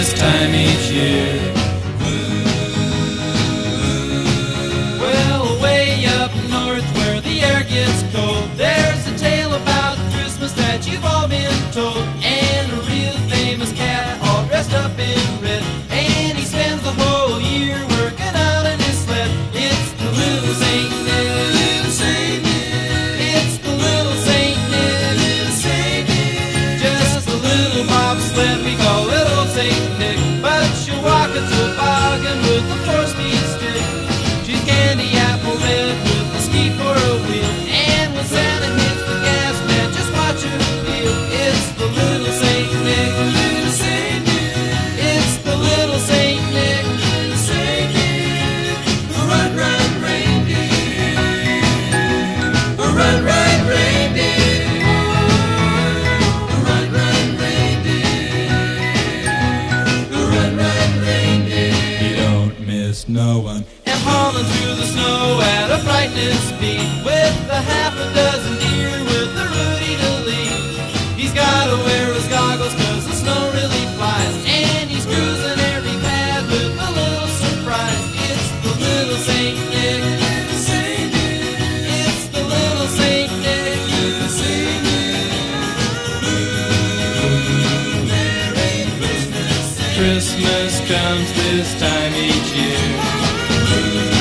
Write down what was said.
this time each year. Well, way up north where the air gets cold, there's a tale about Christmas that you've all been told. And a real famous cat all dressed up in red, and he spends the whole year working out in his sled. It's the little Saint Nick. Little Saint Nick. It's the little Saint Nick. Little Saint Nick. Just a little bobsled, we call it old Saint Nick. But she'll walk a toboggan with a 4-speed stick. She's candy apple red with a ski for a wheel. And when Santa hits the gas, man, just watch her feel. It's the little Saint Nick. Little Saint Nick. It's the little Saint Nick. Little Saint Nick. Run, run, reindeer. Run, run, reindeer. Run, run, reindeer. Run, run, reindeer. You don't miss no one. And hauling through the snow at a frightening speed, with a half a dozen deer with a Rudy to lead. He's gotta wear his goggles 'cause the snow really flies, and he's cruising every path with a little surprise. It's the little Saint Nick. Little Saint Nick. It's the little Saint Nick. Little Saint Nick. Merry Christmas. Christmas comes this time each year.